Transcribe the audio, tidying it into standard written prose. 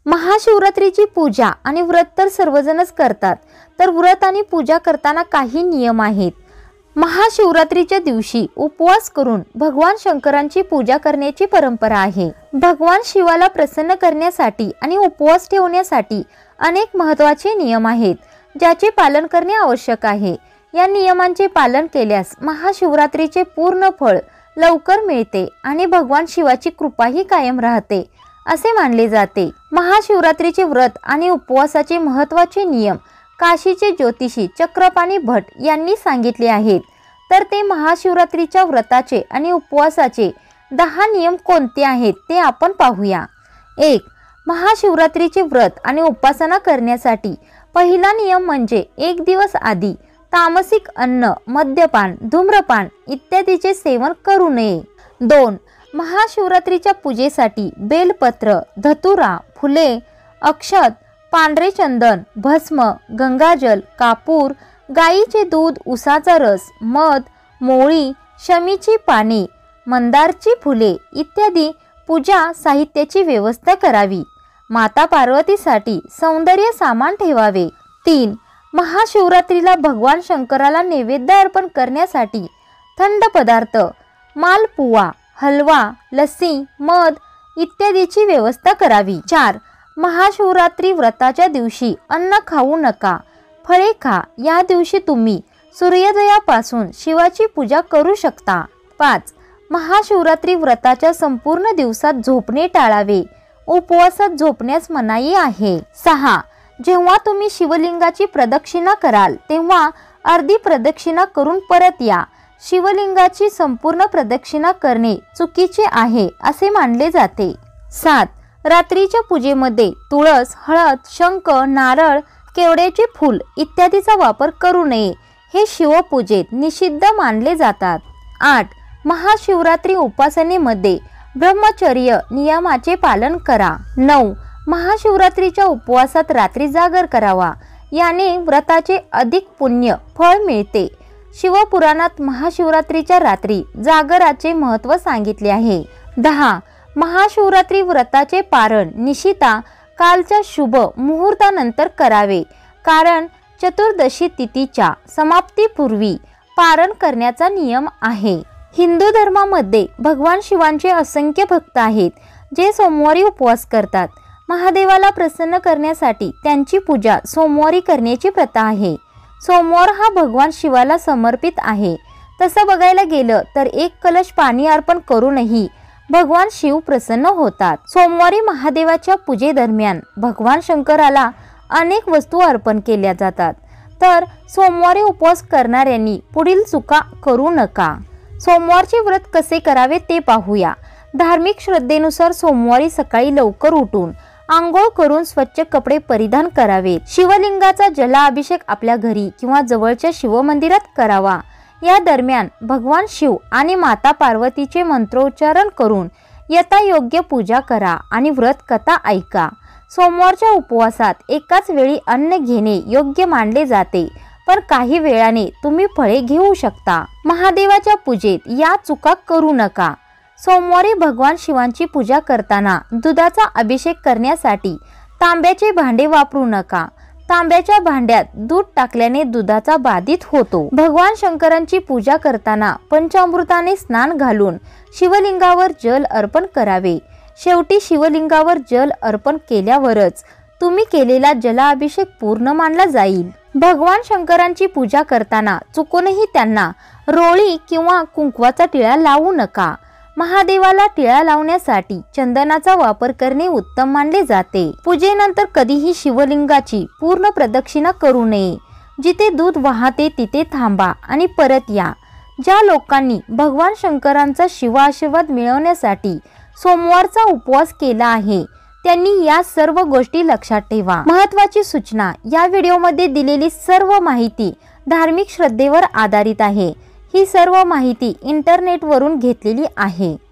महाशिवरात्रीची पूजा आणि व्रत तर सर्वजणच करतात, तर व्रत आणि पूजा करताना काही नियम आहेत। महाशिवरात्रीच्या दिवशी उपवास करून भगवान शंकरांची पूजा करण्याची परंपरा आहे। भगवान शिवाला प्रसन्न करण्यासाठी आणि उपवास ठेवण्यासाठी अनेक महत्त्वाचे नियम आहेत, ज्याचे पालन करणे आवश्यक आहे। या नियमांचे पालन केल्यास महाशिवरात्रीचे पूर्ण फळ लवकर मिळते आणि भगवान शिवाची कृपाही कायम राहते असे मानले जाते। महाशिवरात्रीचे व्रत आणि उपवासाचे महत्त्वाचे नियम काशीचे ज्योतिषी चक्रपाणी भट यांनी सांगितले आहेत। तर ते महाशिवरात्रीच्या व्रताचे आणि उपवासाचे 10 नियम कोणते आहेत ते आपण पाहूया। 1. महाशिवरात्रीचे व्रत आणि उपासना करण्यासाठी पहिला नियम म्हणजे 1 दिवस आधी तामसिक अन्न, मद्यपान, धूम्रपान इत्यादीचे सेवन करू नये। 2. महाशिवरात्रीच्या पूजेसाठी बेलपत्र, धतुरा, फुले, अक्षत, पांढरे चंदन, भस्म, गंगाजल, कापूर, गाईचे दूध, उसाचा रस, मध, मोळी, शमीची पाने, मंदारची फुले इत्यादी पूजा साहित्याची व्यवस्था करावी। माता पार्वतीसाठी सौंदर्य सामान ठेवावे। 3. महाशिवरात्रीला भगवान शंकराला नैवेद्य अर्पण करण्यासाठी थंड पदार्थ, मालपुवा, हलवा, लस्सी, मध इत्यादीची व्यवस्था करावी। 4. महाशिवरात्री व्रताच्या दिवशी अन्न खाऊ नका, फळे खा। या दिवशी तुम्ही सूर्योदयापासून शिवाची पूजा करू शकता। 5. महाशिवरात्री व्रताच्या संपूर्ण दिवसात झोपणे टाळावे, उपवासात झोपण्यास मनाई आहे। 6. जेव्हा तुम्ही शिवलिंगाची प्रदक्षिणा कराल तेव्हा अर्धी प्रदक्षिणा करून परत या। शिवलिंगाची संपूर्ण प्रदक्षिणा करणे चुकीचे आहे असे मानले जाते। 7. रात्रीच्या पूजेमध्ये तुळस, हळद, शंख, नारळ, केवड्याचे फूल इत्यादीचा वापर करू नये, हे शिवपूजेत निषिद्ध मानले जातात। 8. महाशिवरात्री उपासनेमध्ये ब्रह्मचर्य नियमाचे पालन करा। 9. महाशिवरात्रीच्या उपवासात रात्री जागर करावा, याने व्रताचे अधिक पुण्य फळ मिळते। शिवपुराणात महाशिवरात्रीच्या रात्री जागराचे महत्त्व सांगितले आहे। 10. महाशिवरात्री व्रताचे पारण निशिता कालच्या शुभ मुहूर्तानंतर करावे, कारण चतुर्दशी तिथीच्या समाप्तीपूर्वी पारण करण्याचा नियम आहे। हिंदू धर्मामध्ये भगवान शिवांचे असंख्य भक्त आहेत, जे सोमवारी उपवास करतात। महादेवाला प्रसन्न करण्यासाठी त्यांची पूजा सोमवारी करण्याची प्रथा आहे। सोमवार हा भगवान शिवाला समर्पित आहे। तसं बघायला गेलं तर 1 कलश पाणी अर्पण करूनही भगवान शिव प्रसन्न होतात। सोमवारी महादेवाच्या पूजेदरम्यान भगवान शंकराला अनेक वस्तू अर्पण केल्या जातात, तर सोमवारी उपवास करणाऱ्यांनी पुढील चुका करू नका। सोमवारचे व्रत कसे करावे ते पाहूया। धार्मिक श्रद्धेनुसार सोमवारी सकाळी लवकर उठून आंघोळ करून स्वच्छ कपडे परिधान करावे। शिवलिंगाचा जलाभिषेक आपल्या घरी किंवा जवळच्या शिवमंदिरात करावा। या दरम्यान भगवान शिव आणि माता पार्वतीचे मंत्रोच्चारण करून यथायोग्य पूजा करा आणि व्रत कथा ऐका। सोमवारच्या उपवासात एकाच वेळी अन्न घेणे योग्य मानले जाते, पण काही वेळाने तुम्ही फळे घेऊ शकता। महादेवाच्या पूजेत या चुका करू नका। सोमवारी भगवान शिवांची पूजा करताना दुधाचा अभिषेक करण्यासाठी तांब्याचे भांडे वापरू नका। तांब्याच्या भांड्यात दूध टाकल्याने दुधाचा बाधित होतो। भगवान शंकरांची पूजा करताना पंचामृताने स्नान घालून शिवलिंगावर जल अर्पण करावे। शेवटी शिवलिंगावर जल अर्पण केल्यावरच तुम्ही केलेला जलाभिषेक पूर्ण मानला जाईल। भगवान शंकरांची पूजा करताना चुकूनही त्यांना रोळी किंवा कुंकवाचा टिळा लावू नका। महादेवाला टिळा लावण्यासाठी चंदनाचा वापर करणे उत्तम मानले जाते। पूजेनंतर कधीही शिवलिंगाची पूर्ण प्रदक्षिणा करू नये। जिथे दूध वाहते तिथे थांबा आणि परत या। ज्या लोकांनी भगवान शंकरांचा शिवाशीर्वाद मिळवण्यासाठी सोमवारचा उपवास केला आहे, त्यांनी या सर्व गोष्टी लक्षात ठेवा। महत्त्वाची सूचना, या व्हिडिओमध्ये दिलेली सर्व माहिती धार्मिक श्रद्धेवर आधारित आहे। ही सर्व माहिती इंटरनेटवरून घेतलेली आहे।